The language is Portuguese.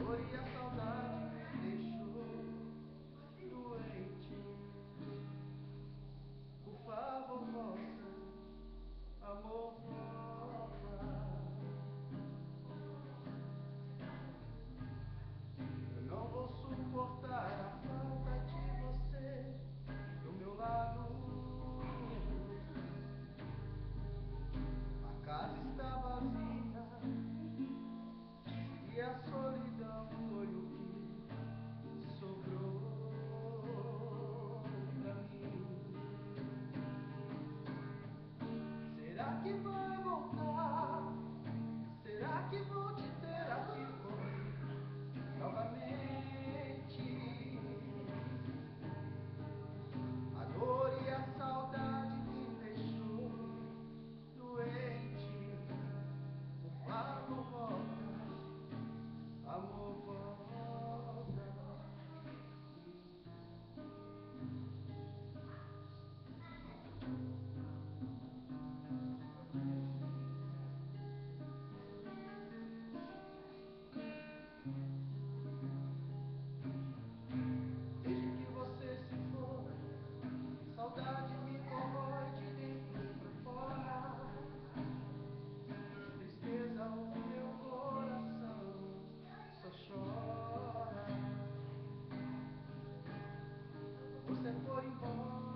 dor e a saudade me deixou doente. Por favor, volta, amor, volta. Eu não vou suportar a falta de você do meu lado. A casa está vazia e a solidão foi o que sobrou pra mim. Será que vai voltar? Será que vou te ter aqui comigo novamente? A dor e a saudade me deixou doente. Por favor, volta, amor, volta. Desde que você se for, saudade me corrói de dentro pra fora. Tristeza, o meu coração só chora. Você foi embora.